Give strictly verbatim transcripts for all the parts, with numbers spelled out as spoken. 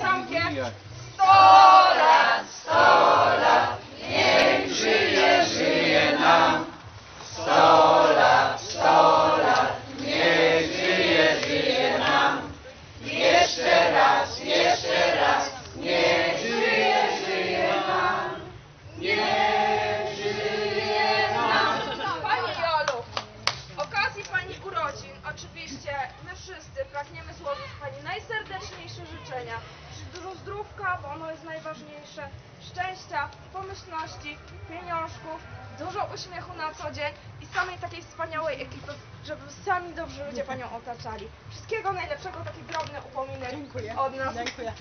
trąbie. Sto lat, sto lat, niech żyje, żyje nam. Sto lat, sto lat, niech żyje, żyje nam. Jeszcze raz, jeszcze raz, niech żyje, żyje nam. Niech żyje nam. Pani Jolu, z okazji Pani urodzin oczywiście my wszyscy pragniemy złożyć Pani najserdeczniejsze życzenia. Dużo zdrówka, bo ono jest najważniejsze, szczęścia, pomyślności, pieniążków, dużo uśmiechu na co dzień i samej takiej wspaniałej ekipy, żeby sami dobrzy ludzie Panią otaczali. Wszystkiego najlepszego, taki drobny upominek Dziękuję. Od nas. Dziękuję.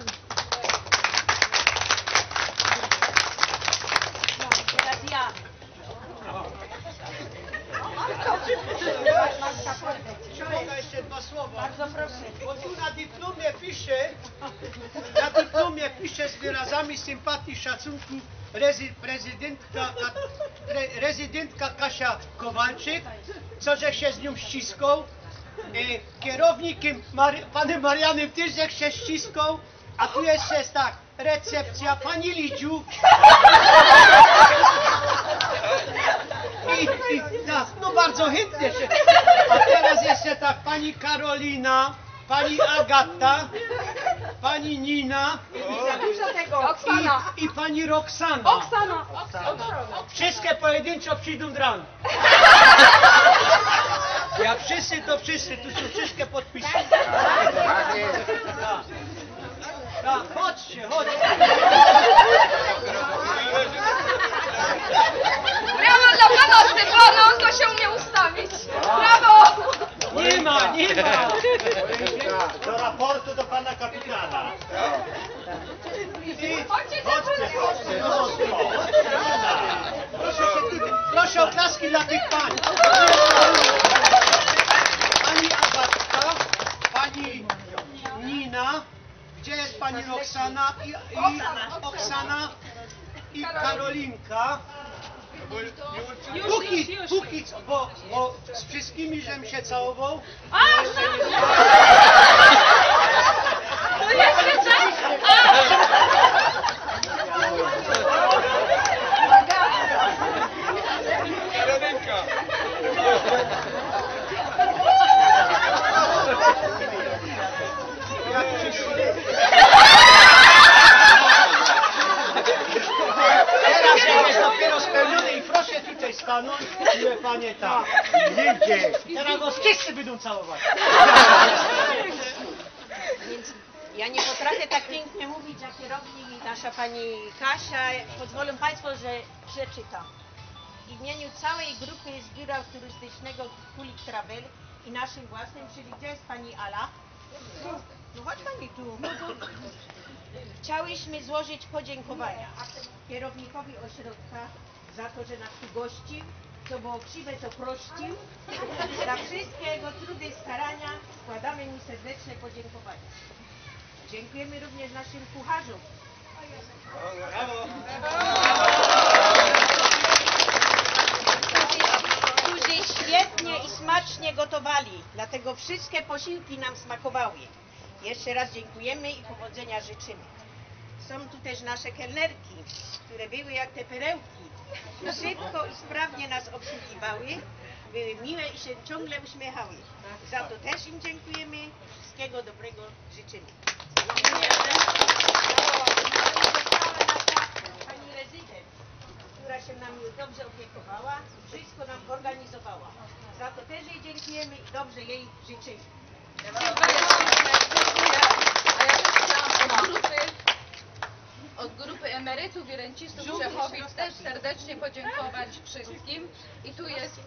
Teraz ja. Mogę jeszcze dwa słowa. Bardzo proszę. Bo tu na dyplomie pisze, na dyplomie pisze z wyrazami sympatii, szacunku rezy, prezydentka, re, rezydentka Kasia Kowalczyk, co że się z nią ściskał. E, kierownikiem Mary, panem Marianem też że się ściskał, a tu jeszcze jest tak, recepcja pani Lidziu. I, i tak, no bardzo chętnie się. A teraz jeszcze tak, pani Karolina, pani Agata, pani Nina Za dużo tego. Oksana. i, i pani Roxana. Oksana. Wszystkie pojedynczo przyjdą dran. Jak wszyscy, to wszyscy, tu są wszystkie podpisy. Tak. Tak, chodźcie, chodźcie. Brawo dla Pana Stefana, on to się umie ustawić. Brawo! Nie ma, nie ma. Do raportu do pana kapitana. I, Chodźcie, Chodźcie, chodźcie, chodźcie. proszę, się tutaj, proszę o klaski dla tych pań. Pani Agatka, pani Nina, gdzie jest pani Roxana i, i Oksana i Karolinka. Póki, póki, bo, bo z wszystkimi żem się całował. To jeszcze czas? Jak wszyscy. Teraz jest dopiero spełniony i proszę tutaj stanąć, ile panie tak. Zdjęcie. Teraz go wszyscy będą całować. Więc ja nie potrafię tak pięknie mówić jak kierownik i nasza pani Kasia. Pozwolą Państwo, że przeczytam. W imieniu całej grupy z biura turystycznego Kulik Travel i naszym własnym, czyli gdzie jest pani Ala? No chodź pani tu. Chciałyśmy złożyć podziękowania kierownikowi ośrodka za to, że nas tu gościł, co było krzywe, to prościł. Za wszystkie jego trudy i starania składamy mu serdeczne podziękowania. Dziękujemy również naszym kucharzom. Którzy świetnie i smacznie gotowali, dlatego wszystkie posiłki nam smakowały. Jeszcze raz dziękujemy i powodzenia życzymy. Są tu też nasze kelnerki, które były jak te perełki. Szybko i sprawnie nas obsługiwały, były miłe i się ciągle uśmiechały. Za to też im dziękujemy. Wszystkiego dobrego życzymy. Pani rezydent, która się nami dobrze opiekowała, wszystko nam organizowała. Za to też jej dziękujemy i dobrze jej życzymy. Od grupy emerytów i rencistów Czechowic też serdecznie podziękować wszystkim. I tu jest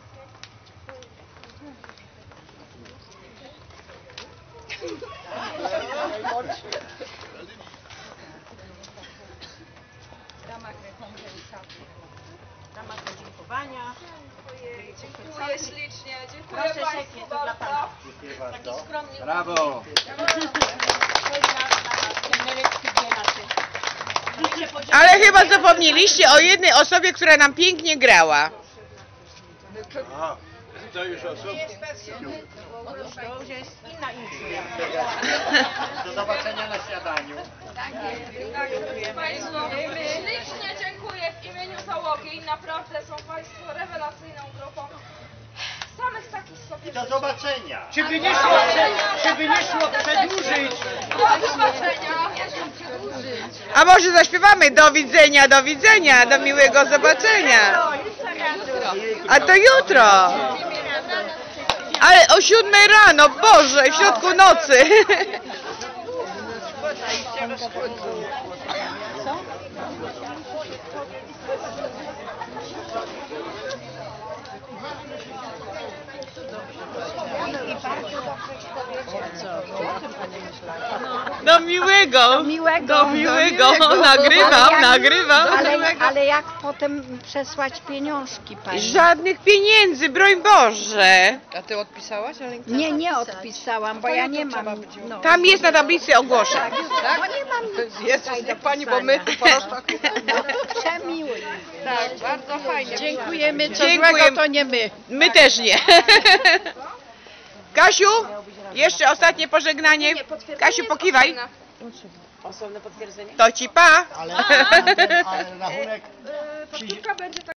ramach rekompensaty. W ramach podziękowania. Dziękuję ślicznie. Dziękuję Proszę Państwu szefie, to dla bardzo. Pana. Dziękuję Taki bardzo. skromny. Brawo! To jest na, na kelnereczki dwie nasze. Chcecie podziękować? Ale chyba zapomnieliście o jednej osobie, która nam pięknie grała. To już To nie jest stacjon. To już jest inna insulia. Do zobaczenia na śniadaniu. Tak, Państwu ślicznie dziękuję w imieniu załogi. Naprawdę są Państwo rewelacyjną grupą. Samych takich sobie Do zobaczenia. Czy by nie szło, czy by nie szło przedłużyć? Do zobaczenia. A może zaśpiewamy do widzenia, do widzenia, do miłego zobaczenia. A to jutro. Ale o siódmej rano, Boże, w środku nocy. Do miłego, do miłego, do miłego. Nagrywam, nagrywam. Ale, ale jak potem przesłać pieniążki pani? Żadnych pieniędzy, broń Boże. A ty odpisałaś, Alenka? Nie, nie odpisałam, bo ja nie mam. No. Tam jest na tablicy ogłoszeń. Tak? Bo nie mam. Jezus, niech pani, bo my tu po rozpach. Przemiły. Tak, bardzo fajnie. Dziękujemy, co Dziękuję. złego to nie my. My też nie. Kasiu, jeszcze ostatnie pożegnanie. Kasiu, pokiwaj. Osobne potwierdzenie? To ci pa. Ale, ale rachunek Powtórka będzie